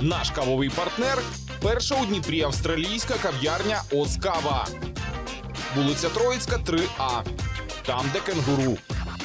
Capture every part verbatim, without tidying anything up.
Наш кавовий партнер – перша у Дніпрі австралійська кав'ярня «Оз Кава». Вулиця Троїцька, три А. Там, де кенгуру.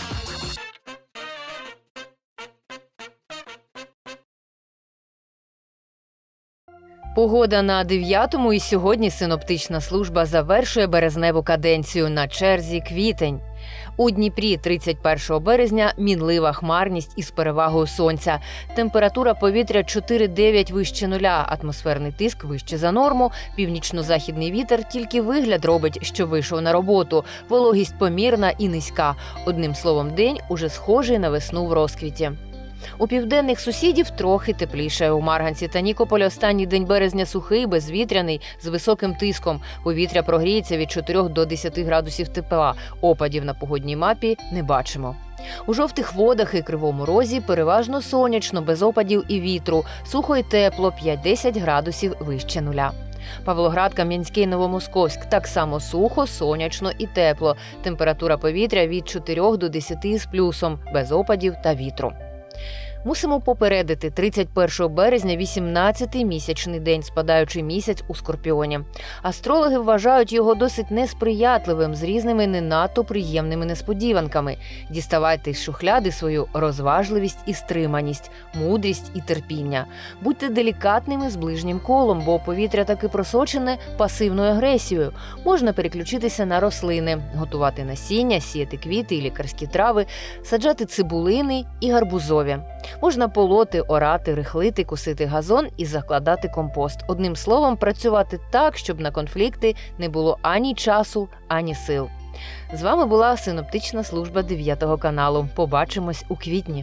Погода на дев'ятому, і сьогодні синоптична служба завершує березневу каденцію. На черзі квітень. У Дніпрі тридцять першого березня мінлива хмарність із перевагою сонця. Температура повітря чотири дев'ять вище нуля, атмосферний тиск вище за норму, північно-західний вітер тільки вигляд робить, що вийшов на роботу, вологість помірна і низька. Одним словом, день уже схожий на весну в розквіті. У південних сусідів трохи тепліше. У Марганці та Нікополі останній день березня сухий, безвітряний, з високим тиском. Повітря прогріється від чотирьох до десяти градусів тепла. Опадів на погодній мапі не бачимо. У Жовтих Водах і Кривому Розі переважно сонячно, без опадів і вітру. Сухо і тепло, п'ять-десять градусів вище нуля. Павлоград, Кам'янський, Новомосковськ – так само сухо, сонячно і тепло. Температура повітря від чотирьох до десяти з плюсом, без опадів та вітру. Мусимо попередити, тридцять першого березня – вісімнадцятий місячний день, спадаючий місяць у Скорпіоні. Астрологи вважають його досить несприятливим, з різними не надто приємними несподіванками. Діставайте з шухляди свою розважливість і стриманість, мудрість і терпіння. Будьте делікатними з ближнім колом, бо повітря таки просочене пасивною агресією. Можна переключитися на рослини, готувати насіння, сіяти квіти і лікарські трави, саджати цибулини і гарбузові. Можна полоти, орати, рихлити, косити газон і закладати компост. Одним словом, працювати так, щоб на конфлікти не було ані часу, ані сил. З вами була синоптична служба дев'ятого каналу. Побачимось у квітні.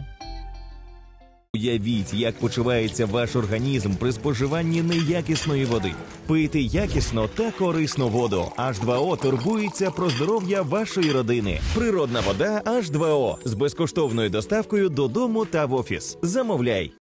Уявіть, як почувається ваш організм при споживанні неякісної води. Пийте якісно та корисну воду. Аш два о турбується про здоров'я вашої родини. Природна вода Аш два о з безкоштовною доставкою додому та в офіс. Замовляй!